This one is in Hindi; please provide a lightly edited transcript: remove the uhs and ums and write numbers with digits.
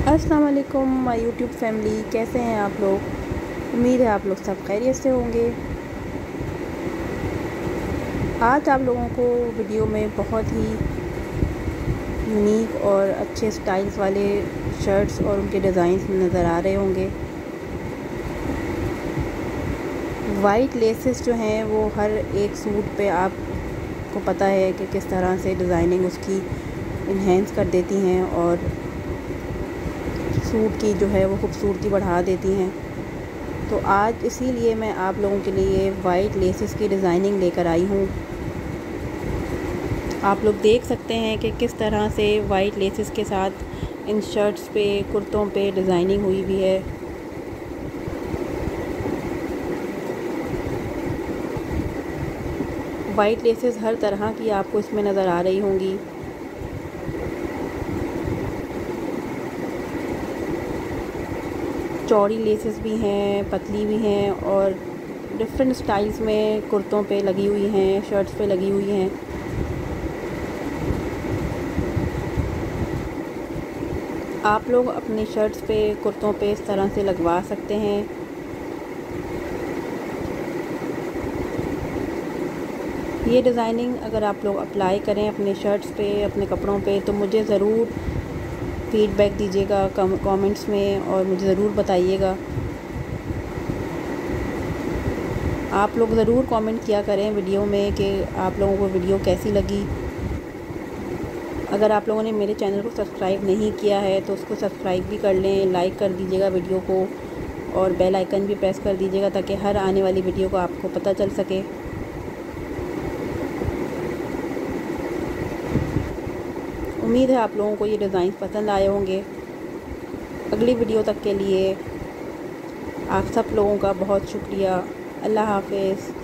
अस्सलाम वालेकुम माय यूट्यूब फैमिली, कैसे हैं आप लोग। उम्मीद है आप लोग सब खैरियत से होंगे। आज आप लोगों को वीडियो में बहुत ही यूनिक और अच्छे स्टाइल्स वाले शर्ट्स और उनके डिज़ाइंस नज़र आ रहे होंगे। वाइट लेसेस जो हैं वो हर एक सूट पे आपको पता है कि किस तरह से डिज़ाइनिंग उसकी इन्हेंस कर देती हैं और सूट की जो है वो खूबसूरती बढ़ा देती हैं। तो आज इसीलिए मैं आप लोगों के लिए वाइट लेसेस की डिज़ाइनिंग लेकर आई हूँ। आप लोग देख सकते हैं कि किस तरह से वाइट लेसेस के साथ इन शर्ट्स पे, कुर्तों पे डिज़ाइनिंग हुई हुई है। वाइट लेसेस हर तरह की आपको इसमें नज़र आ रही होंगी। चौड़ी लेसेस भी हैं, पतली भी हैं और डिफरेंट स्टाइल्स में कुर्तों पे लगी हुई हैं, शर्ट्स पे लगी हुई हैं। आप लोग अपनी शर्ट्स पे, कुर्तों पे इस तरह से लगवा सकते हैं। ये डिज़ाइनिंग अगर आप लोग अप्लाई करें अपने शर्ट्स पे, अपने कपड़ों पे, तो मुझे ज़रूर फ़ीडबैक दीजिएगा कमेंट्स में और मुझे ज़रूर बताइएगा। आप लोग ज़रूर कमेंट किया करें वीडियो में कि आप लोगों को वीडियो कैसी लगी। अगर आप लोगों ने मेरे चैनल को सब्सक्राइब नहीं किया है तो उसको सब्सक्राइब भी कर लें, लाइक कर दीजिएगा वीडियो को और बेल आइकन भी प्रेस कर दीजिएगा ताकि हर आने वाली वीडियो को आपको पता चल सके। उम्मीद है आप लोगों को ये डिज़ाइन पसंद आए होंगे। अगली वीडियो तक के लिए आप सब लोगों का बहुत शुक्रिया। अल्लाह हाफ़िज़।